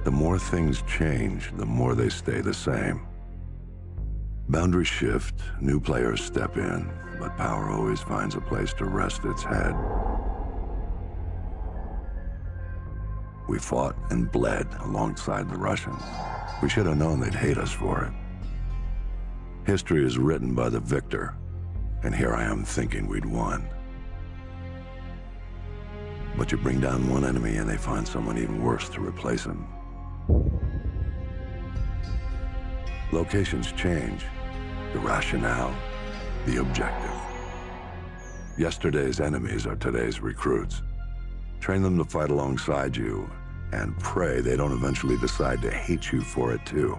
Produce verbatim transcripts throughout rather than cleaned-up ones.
The more things change, the more they stay the same. Boundaries shift, new players step in, but power always finds a place to rest its head. We fought and bled alongside the Russians. We should have known they'd hate us for it. History is written by the victor, and here I am thinking we'd won. But you bring down one enemy and they find someone even worse to replace him. Locations change, the rationale, the objective. Yesterday's enemies are today's recruits. Train them to fight alongside you, and pray they don't eventually decide to hate you for it too.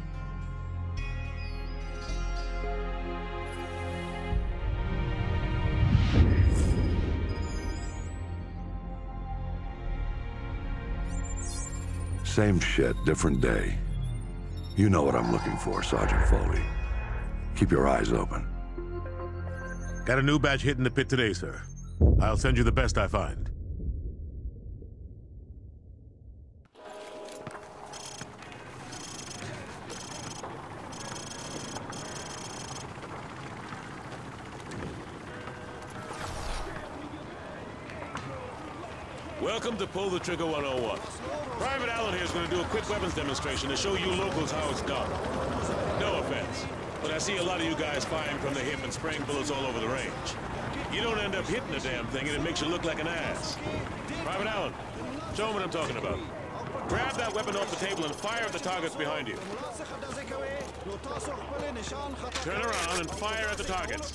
Same shit, different day. You know what I'm looking for, Sergeant Foley. Keep your eyes open. Got a new batch hitting the pit today, sir. I'll send you the best I find. Welcome to Pull the Trigger one oh one. Private Allen here is going to do a quick weapons demonstration to show you locals how it's done. No offense, but I see a lot of you guys firing from the hip and spraying bullets all over the range. You don't end up hitting the damn thing and it makes you look like an ass. Private Allen, show them what I'm talking about. Grab that weapon off the table and fire at the targets behind you. Turn around and fire at the targets.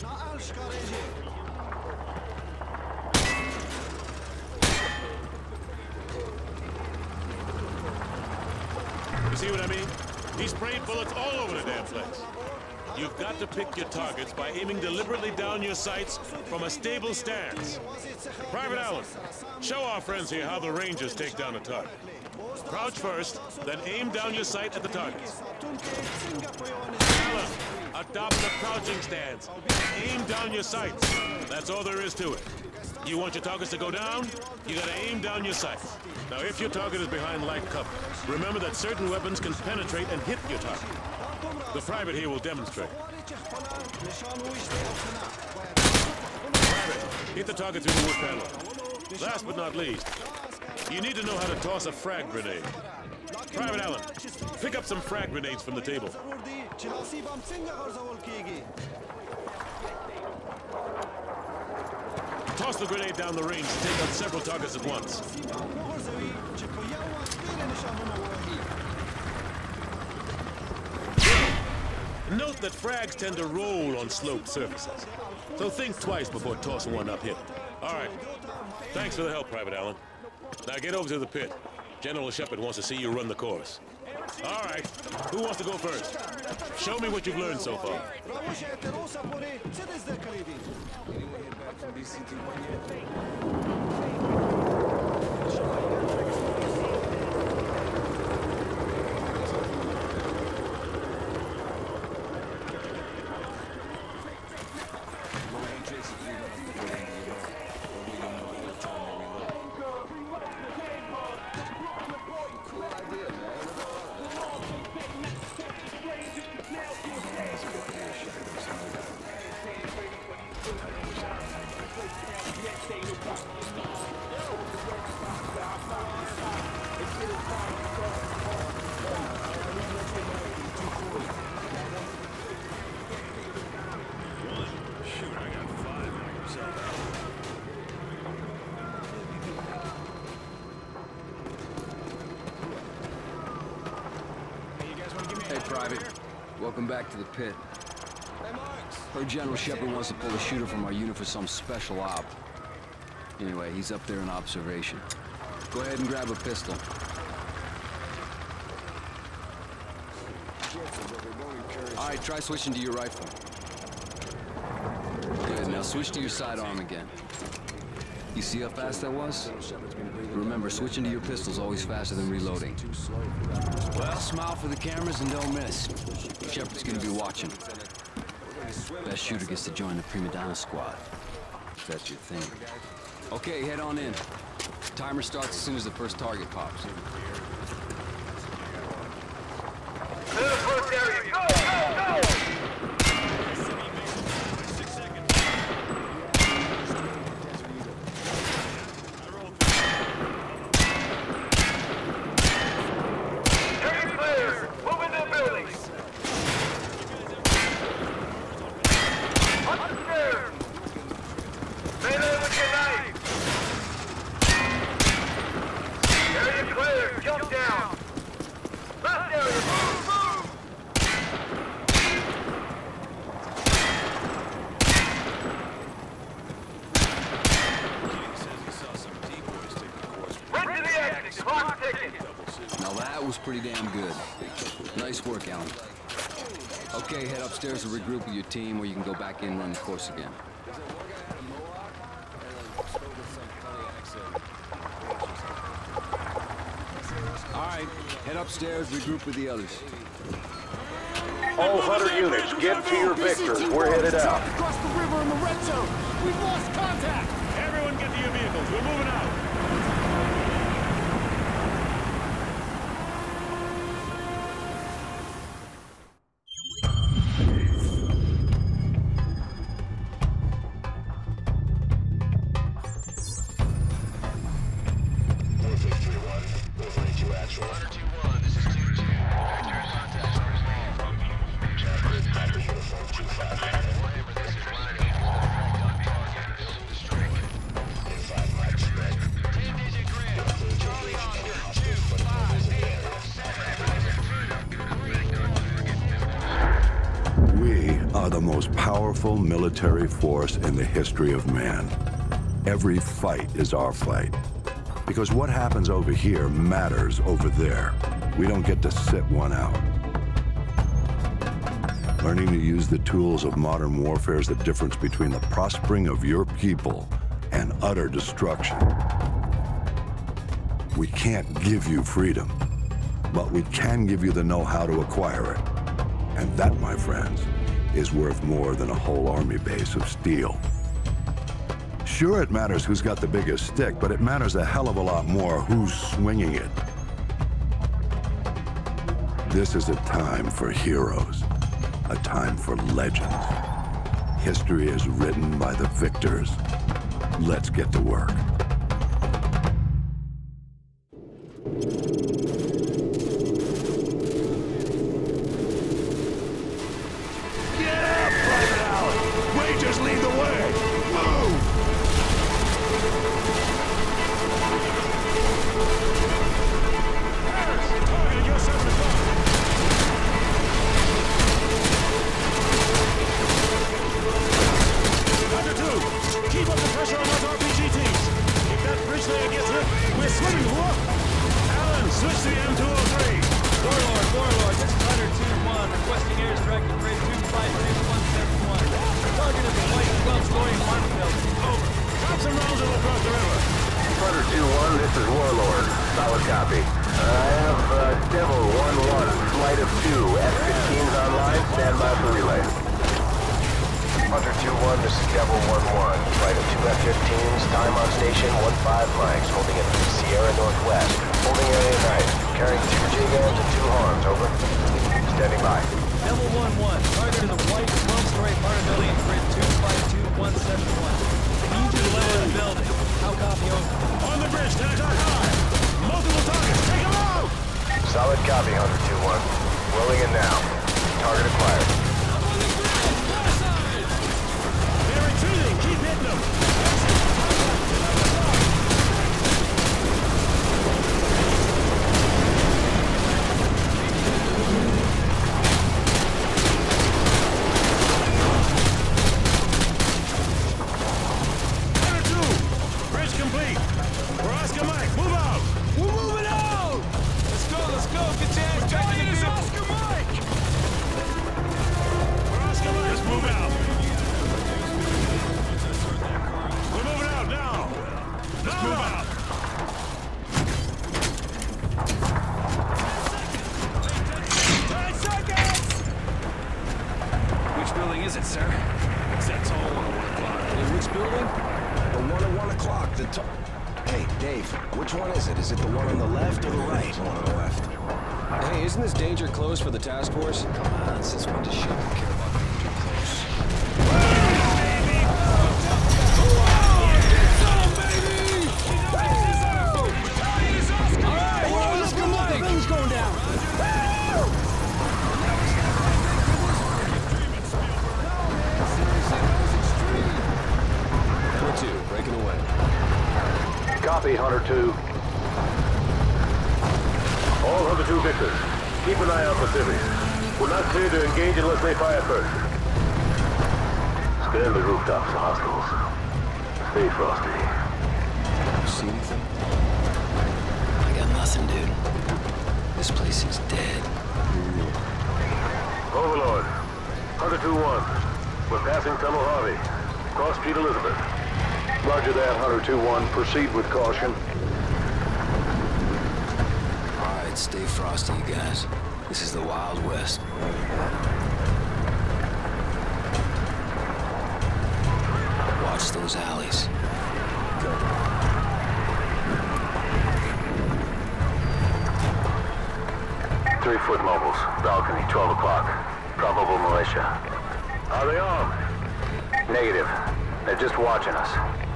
You see what I mean? He sprayed bullets all over the damn place. You've got to pick your targets by aiming deliberately down your sights from a stable stance. Private Allen, show our friends here how the Rangers take down a target. Crouch first, then aim down your sight at the targets. Allen, adopt the crouching stance. Aim down your sights. That's all there is to it. You want your targets to go down? You gotta aim down your sights. Now, if your target is behind light cover, remember that certain weapons can penetrate and hit your target. The private here will demonstrate. Private, hit the target through the wood panel. Last but not least, you need to know how to toss a frag grenade. Private Allen, pick up some frag grenades from the table. Toss the grenade down the range to take out several targets at once. Note that frags tend to roll on sloped surfaces, so think twice before tossing one uphill. All right. Thanks for the help, Private Allen. Now get over to the pit. General Shepard wants to see you run the course. All right. Who wants to go first? Show me what you've learned so far. Hey, Private. Welcome back to the pit. Heard General Shepard wants to pull a shooter from our unit for some special op. Anyway, he's up there in observation. Go ahead and grab a pistol. Alright, try switching to your rifle. Good, now switch to your sidearm again. You see how fast that was? Remember, switching to your pistol's always faster than reloading. Well, smile for the cameras and don't miss. Shepard's gonna be watching. Best shooter gets to join the Prima Donna squad. If that's your thing. Okay, head on in. Timer starts as soon as the first target pops. was pretty damn good. Nice work, Alan. Okay, head upstairs and regroup with your team, or you can go back in and run the course again. All right, head upstairs, regroup with the others. All Hunter units, get to your victors. We're headed out. Across the river in the red zone. We've lost contact. Everyone get to your vehicles. We're moving out. The most powerful military force in the history of man. Every fight is our fight. Because what happens over here matters over there. We don't get to sit one out. Learning to use the tools of modern warfare is the difference between the prospering of your people and utter destruction. We can't give you freedom, but we can give you the know-how to acquire it. And that, my friends, is worth more than a whole army base of steel. Sure, it matters who's got the biggest stick, but it matters a hell of a lot more who's swinging it. This is a time for heroes, a time for legends. History is written by the victors. Let's get to work. Solid copy, Hunter two one. Rolling in now. Target acquired. They're retreating. Keep hitting them. Hunter two. Bridge complete. We're Oscar Mike. Move out. We're moving out. Let's go. Let's go. Get your ass back in the vehicle. Oscar Mike. We're Oscar Mike. Let's move out. We're moving out now. Let's move out. Ten seconds. Which building is it, sir? It's that tall one at one o'clock. Hey, which building? The one at one o'clock. The tall... Hey, Dave, which one is it? Is it the one on the left or the right? The one on the left. Hey, isn't this danger close for the task force? Uh, this is one to ship. I care about danger close. Breaking away. Copy, Hunter two. All Hunter two victors, keep an eye out for civvies. We're not clear to engage unless they fire first. Scan the rooftops for hostiles. Stay frosty. You see anything? I got nothing, dude. This place is dead. Overlord. Hunter two one. We're passing Tunnel Harvey. Cross Street Elizabeth. Roger that, Hunter two one. Proceed with caution. Alright, stay frosty, you guys. This is the Wild West. Watch those alleys. Three-foot mobiles. Balcony, twelve o'clock. Probable militia. Are they armed? Negative. They're just watching us.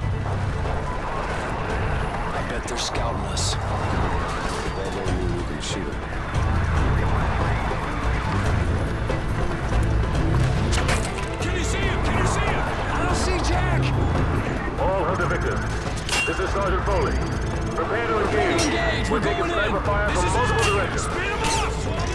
I bet they're scouting us. If they know you, we can shoot them. Can you see him? Can you see him? I don't see Jack! All Hunter Victor. This is Sergeant Foley. Prepare to engage. Engage! We're, We're taking going sniper in! fire This from is multiple it. directions. Speed him up!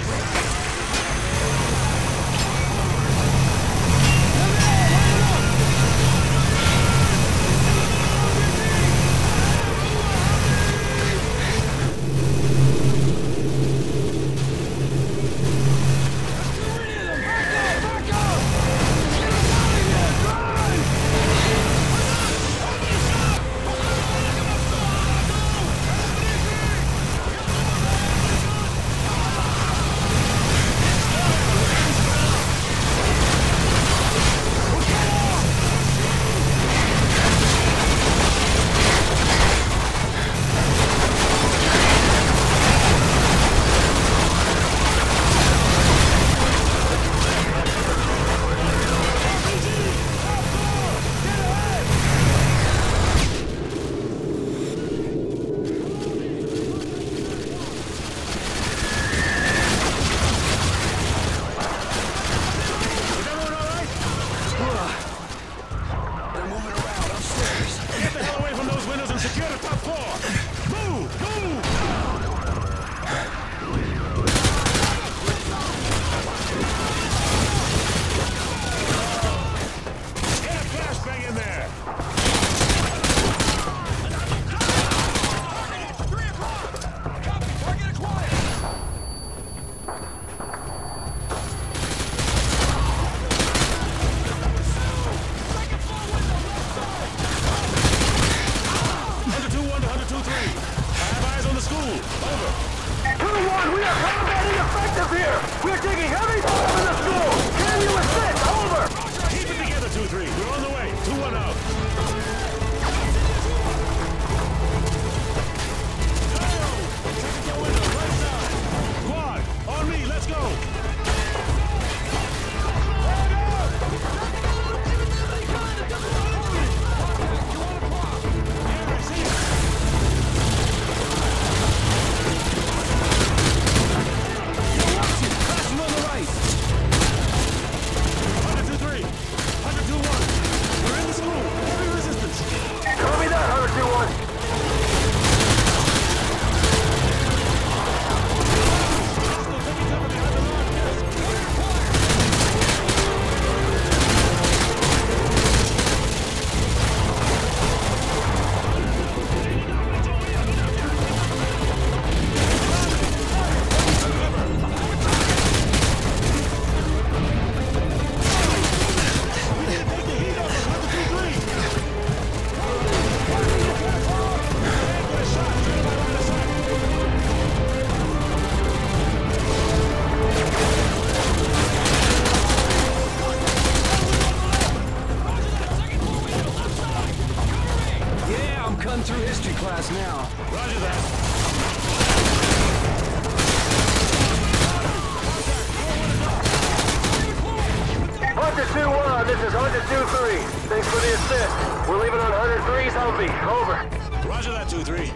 This is Hunter two three. Thanks for the assist. We're leaving on Hunter three's Humvee. Over. Roger that, two three.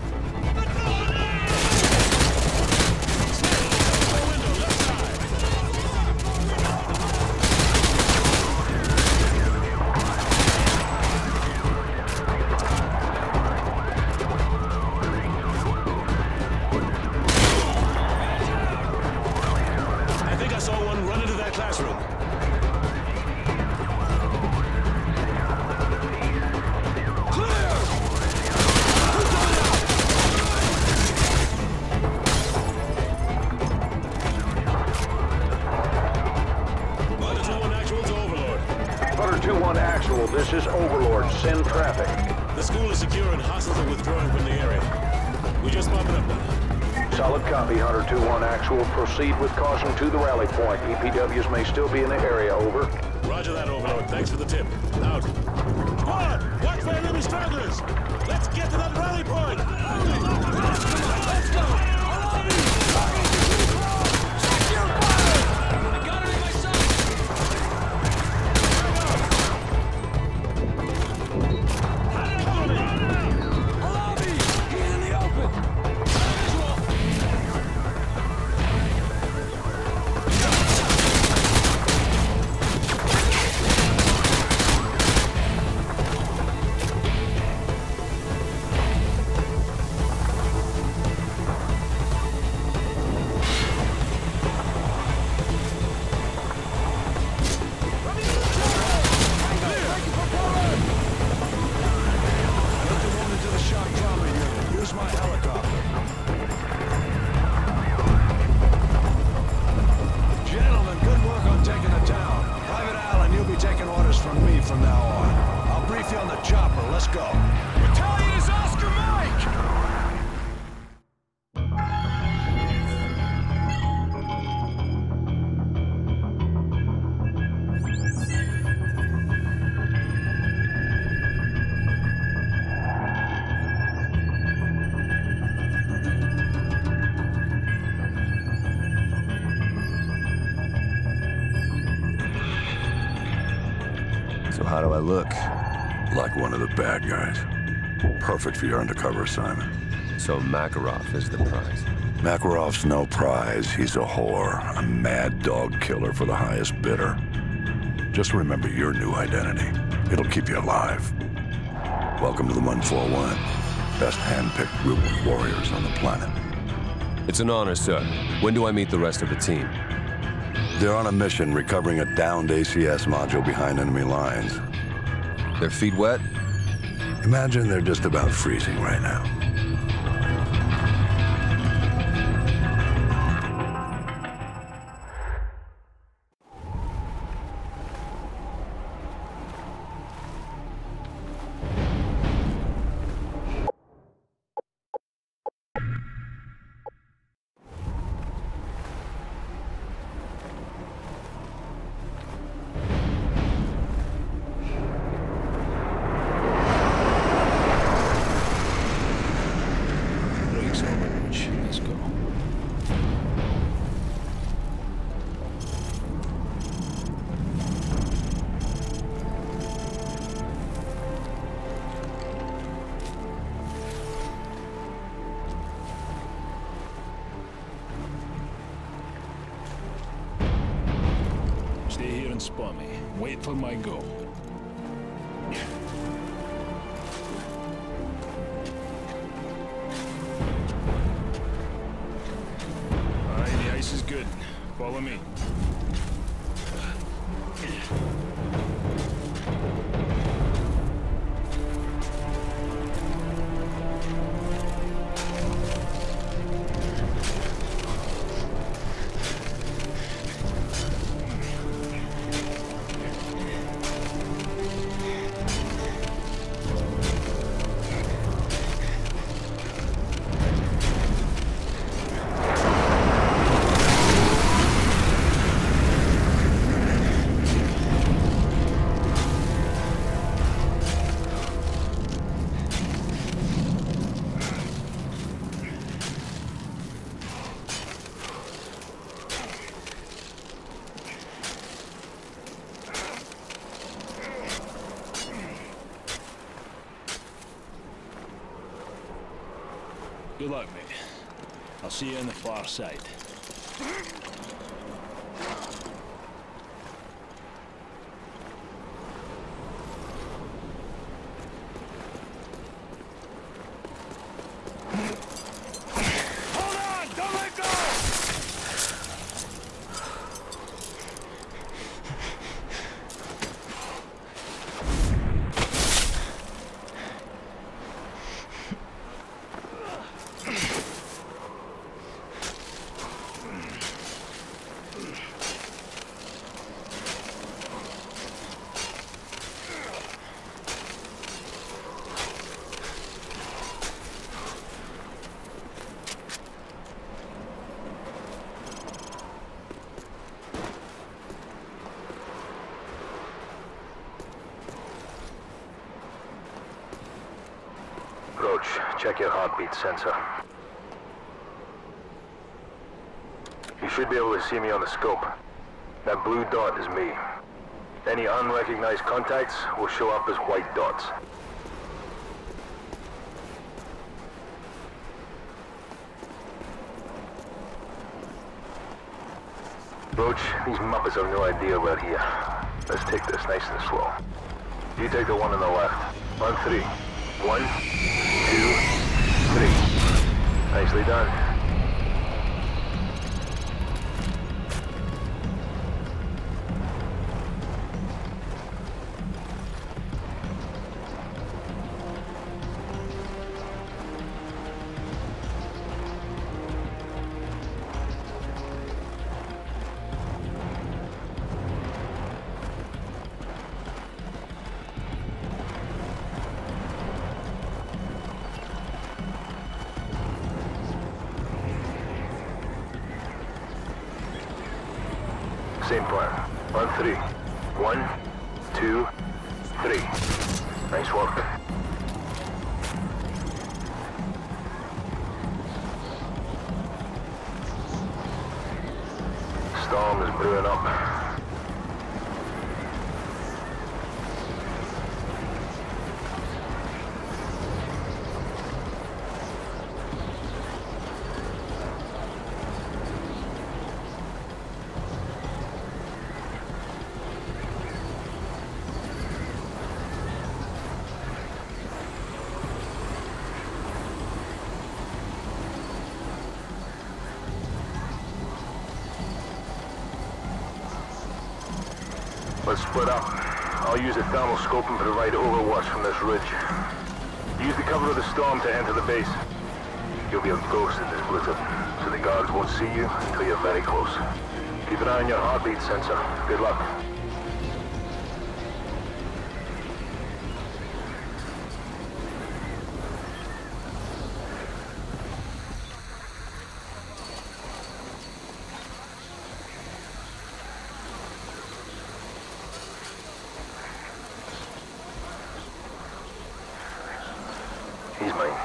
I think I saw one run into that classroom. Clear! two one actual, this is Overlord. Send traffic. The school is secure and hostiles are withdrawing from the area. We just mopping up now. Solid copy, Hunter two one actual. Proceed with caution to the rally point. E P Ws may still be in the area, over. Roger that, Overlord. Thanks for the tip. Out. Squad, watch for enemy stragglers. Let's get to that rally point. Let's go. So how do I look? Like one of the bad guys. Perfect for your undercover assignment. So Makarov is the prize. Makarov's no prize. He's a whore. A mad dog killer for the highest bidder. Just remember your new identity. It'll keep you alive. Welcome to the one forty-one. Best hand-picked group of warriors on the planet. It's an honor, sir. When do I meet the rest of the team? They're on a mission recovering a downed A C S module behind enemy lines. Their feet wet? Imagine they're just about freezing right now. Stay here and spot me. Wait for my go. Alright, the ice is good. Follow me. Good luck, mate. I'll see you on the far side. Hold on! Don't let go! Roach, check your heartbeat sensor. You should be able to see me on the scope. That blue dot is me. Any unrecognized contacts will show up as white dots. Roach, these Muppets have no idea we're here. Let's take this nice and slow. You take the one on the left. On three. One, two, three. Nicely done. Same plan. On three. One, two, three. Nice work. Storm is brewing up. Let's split up. I'll use a thermal scope and provide overwatch from this ridge. Use the cover of the storm to enter the base. You'll be a ghost in this blizzard, so the guards won't see you until you're very close. Keep an eye on your heartbeat sensor. Good luck. He's mine.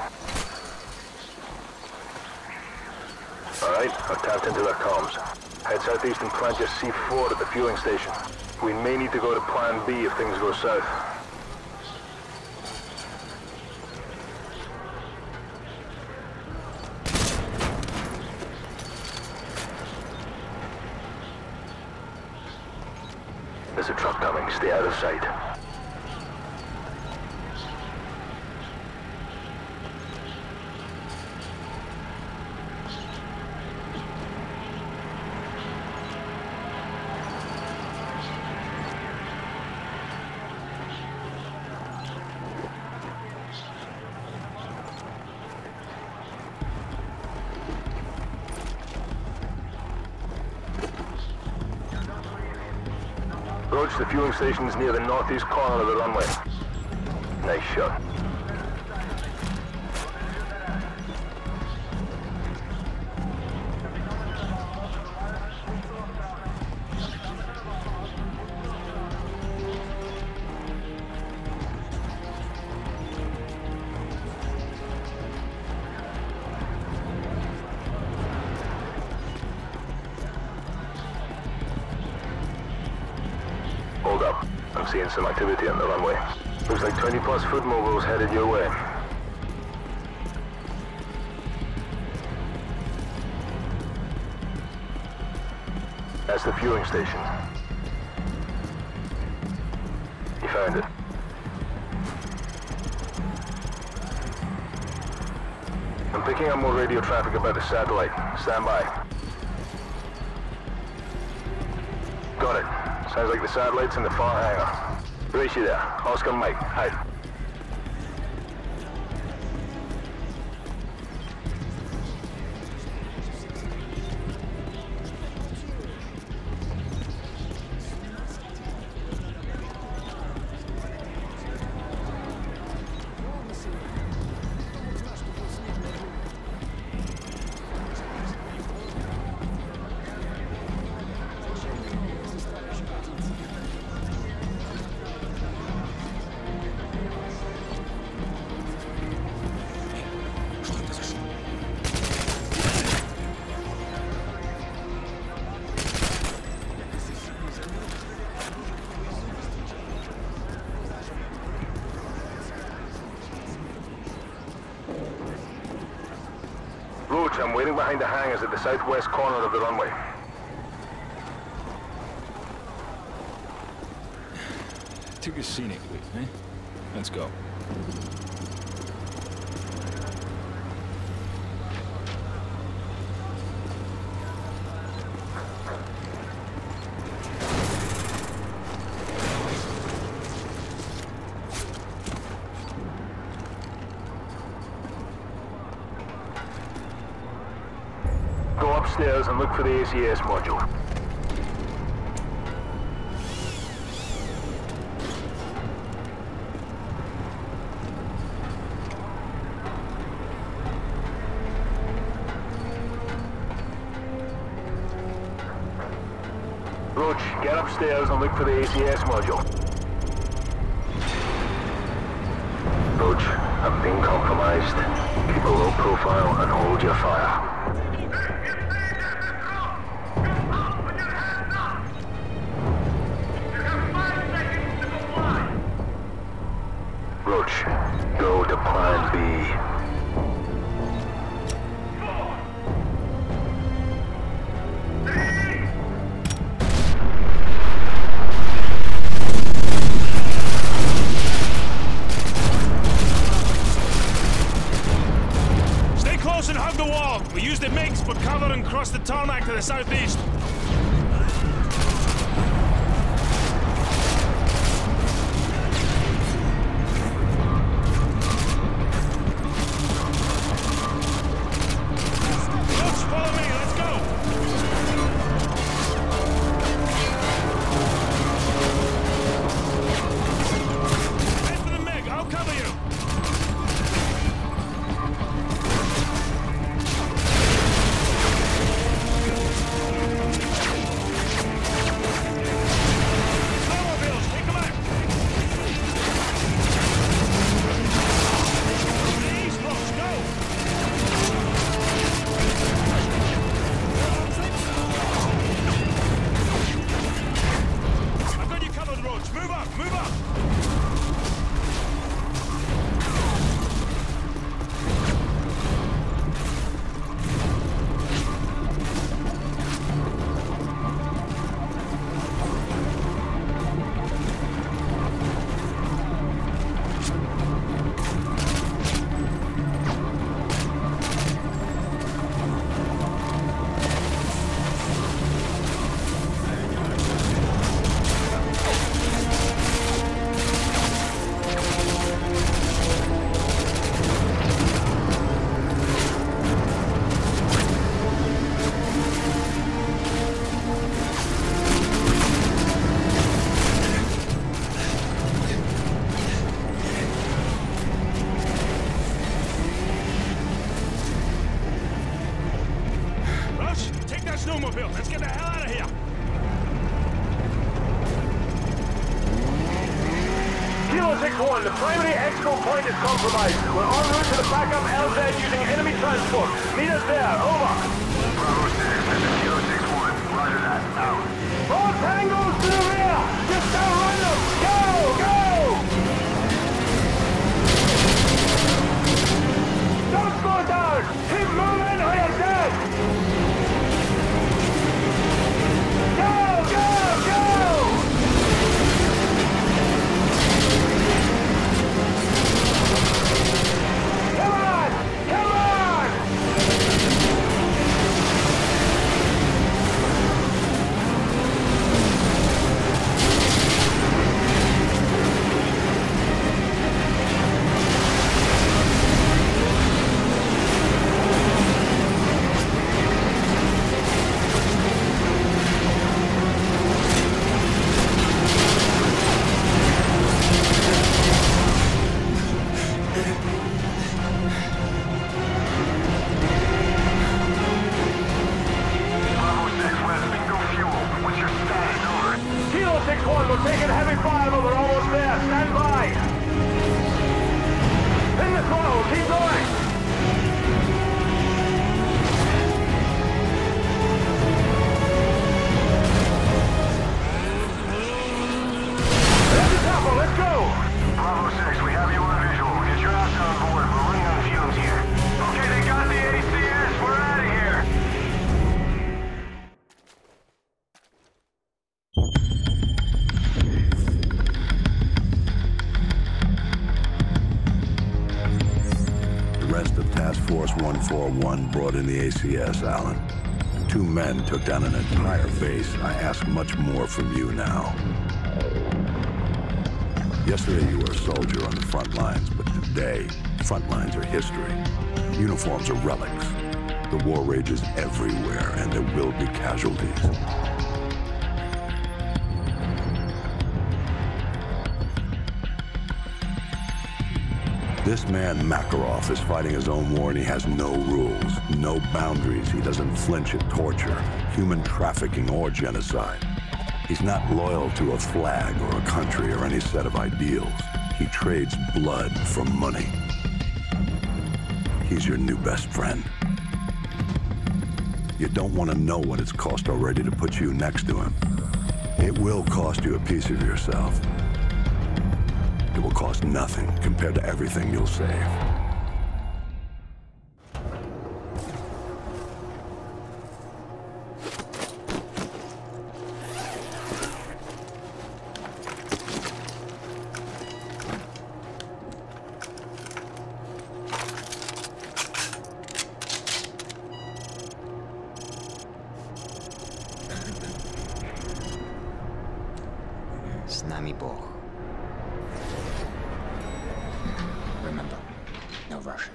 Alright, I've tapped into their comms. Head southeast and plant your C four at the fueling station. We may need to go to plan B if things go south. There's a truck coming. Stay out of sight. Roach, the fueling station is near the northeast corner of the runway. Nice shot. Hold up. I'm seeing some activity on the runway. Looks like twenty plus foot mobiles headed your way. That's the fueling station. You found it. I'm picking up more radio traffic about the satellite. Stand by. Got it. Sounds like the satellite's in the far hangar. Brace you there. Oscar Mike, hide. Roach, I'm waiting behind the hangars at the southwest corner of the runway. Took a scenic route, eh? Let's go. Go upstairs and look for the A C S module. Roach, get upstairs and look for the A C S module. Roach, I'm being compromised. Keep a low profile and hold your fire. Roach, go to plan B. Stay close and hug the wall. We use the MiGs, but cover and cross the tarmac to the southeast. snowmobile. Let's get the hell out of here. Kilo six one, the primary expo point is compromised. We're en route to the backup L Z using enemy transport. Meet us there, over. Bravo six, this is Kilo six one. Roger that, out. All tangos to the rear! Just outrun them! Go, go! Don't slow down! Keep moving or you're dead! Go, go, go! Come on! Come on! Force one forty-one brought in the A C S, Alan. Two men took down an entire base. I ask much more from you now. Yesterday you were a soldier on the front lines, but today, front lines are history. Uniforms are relics. The war rages everywhere, and there will be casualties. This man, Makarov, is fighting his own war, and he has no rules, no boundaries. He doesn't flinch at torture, human trafficking, or genocide. He's not loyal to a flag or a country or any set of ideals. He trades blood for money. He's your new best friend. You don't want to know what it's cost already to put you next to him. It will cost you a piece of yourself. It will cost nothing compared to everything you'll save. Z nami Bóg. Remember, no Russian.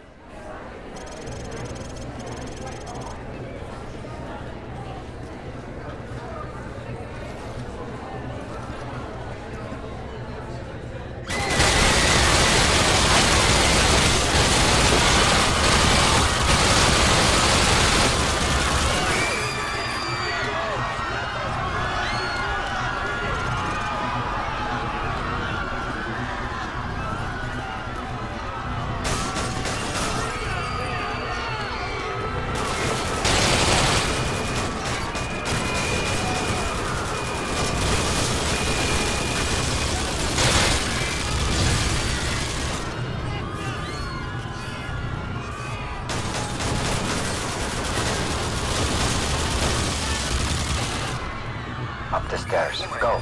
Up the stairs. Go.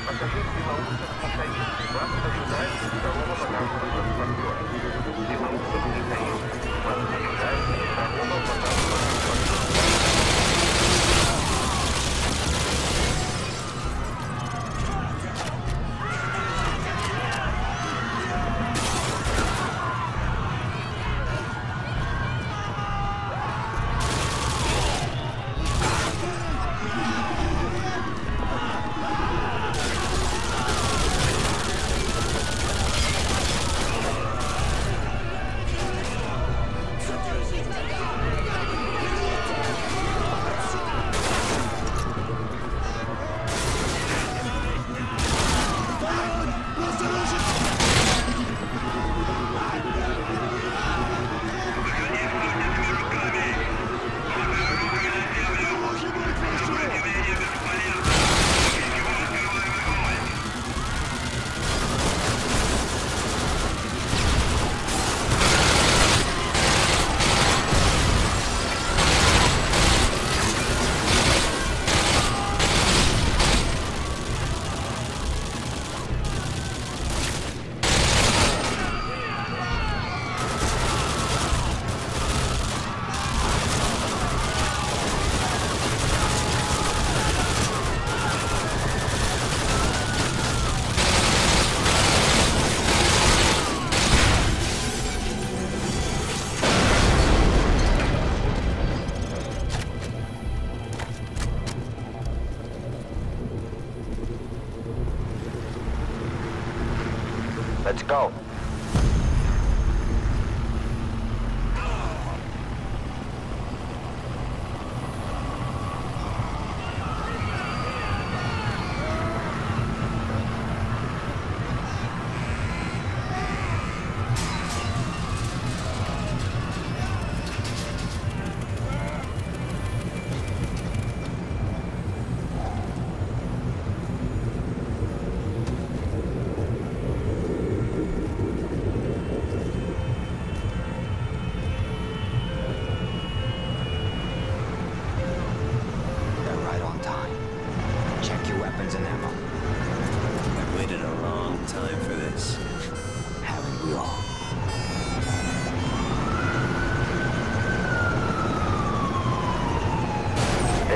Let's go.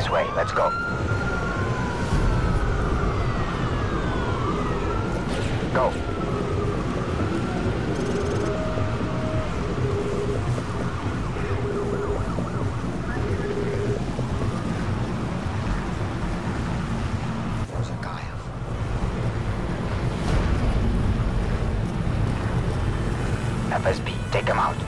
This way, let's go. Go. There's a guy. F S B, take him out.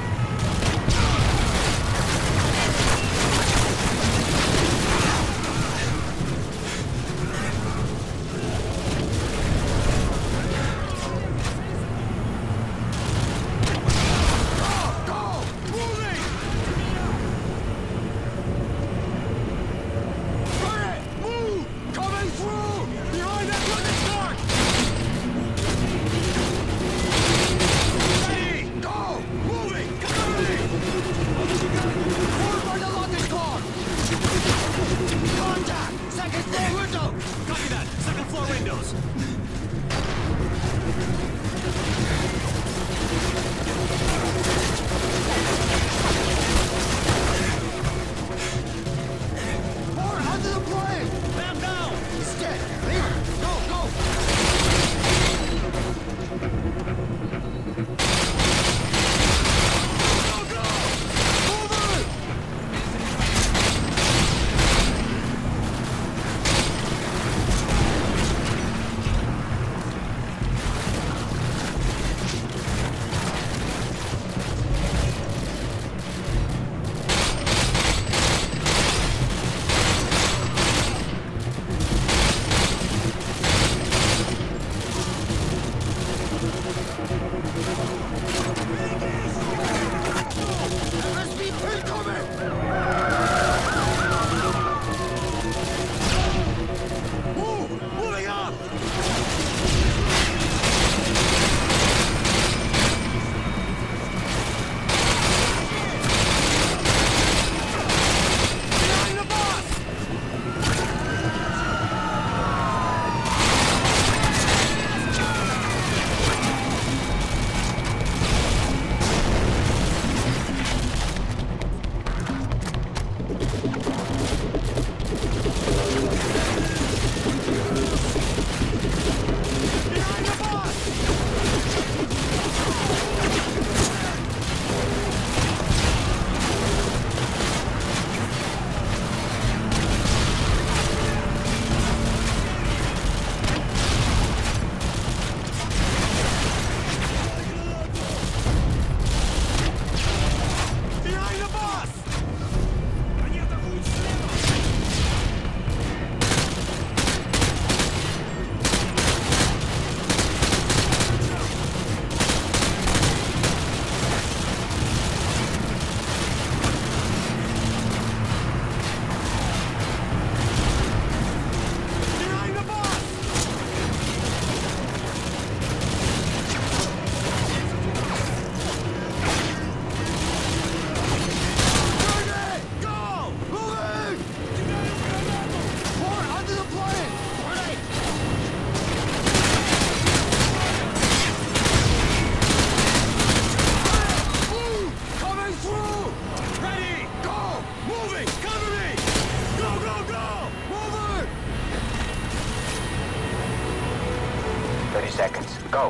thirty seconds. Go.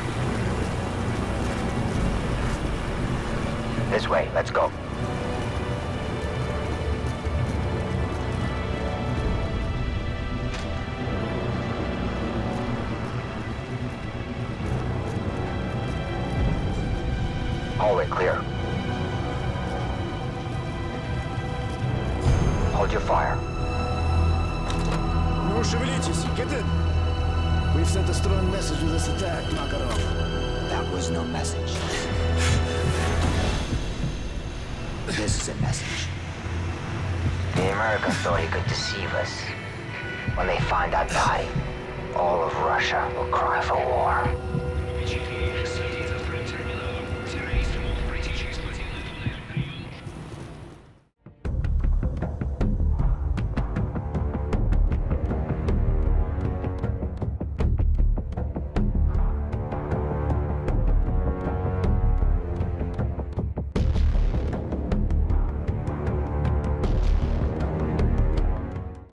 This way. Let's go. Hallway clear. Hold your fire. No шевелитесь. Get in. We've sent a strong message with this attack, Makarov. That was no message. This is a message. The Americans thought he could deceive us. When they find our body, all of Russia will cry for war.